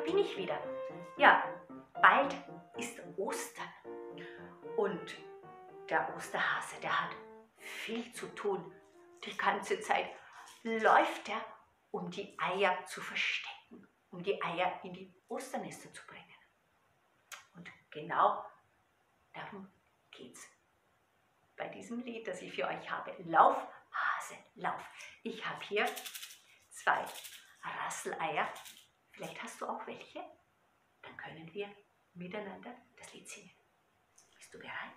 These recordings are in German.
bin ich wieder. Ja, bald ist Ostern und der Osterhase, der hat viel zu tun. Die ganze Zeit läuft er, um die Eier zu verstecken, um die Eier in die Osternester zu bringen. Und genau darum geht's bei diesem Lied, das ich für euch habe. Lauf, Hase, lauf. Ich habe hier 2 Rasseleier. Vielleicht hast du auch welche? Dann können wir miteinander das Lied singen. Bist du bereit?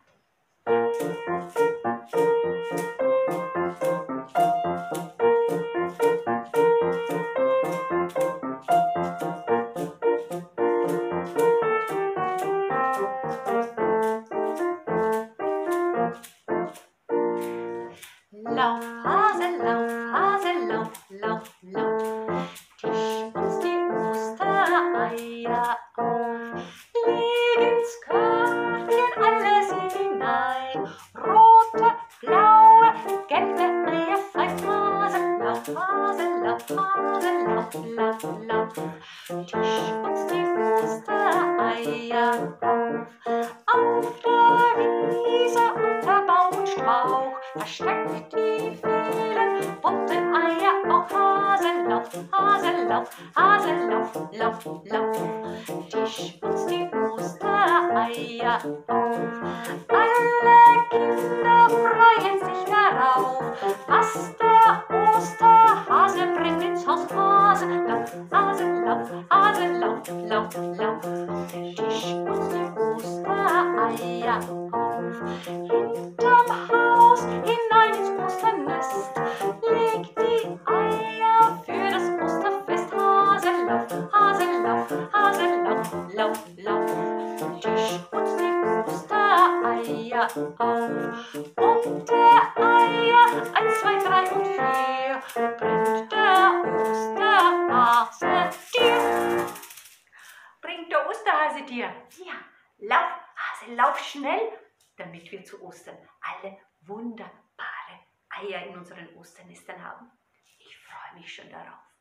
Lauf, Hase, lauf, lauf, lauf. Tisch uns die Ostereier auf. Leg ins Körbchen alles hinein. Rote, blaue, gelbe Eier fein. Hase, lauf, lauf, lauf, lauf. Tisch uns die Ostereier auf. Auf der Wiese unter Baum und Strauch versteckt die vielen bunten Eier auch. Hasenlauf, Hasenlauf, Hasenlauf, lauf, lauf. Tisch uns die Ostereier auf. Alle Kinder freuen sich darauf, was der Osterhase bringt ins Haus. Hasenlauf, Hasenlauf, Hasenlauf, lauf, lauf. Tisch uns die Ostereier auf. Hinterm Haus hinein ins Osternest legt die Eier für das Osterfest. Hasenlauf, Hasenlauf, Hasenlauf, lauf, lauf. Tisch uns die Ostereier auf. Unter Eier 1, 2, 3 und 4 bringt der Osterhase dir. Bringt der Osterhase dir? Ja, lauf, Hase, lauf schnell, damit wir zu Ostern alle wunderbare Eier in unseren Osternestern haben. Ich freue mich schon darauf.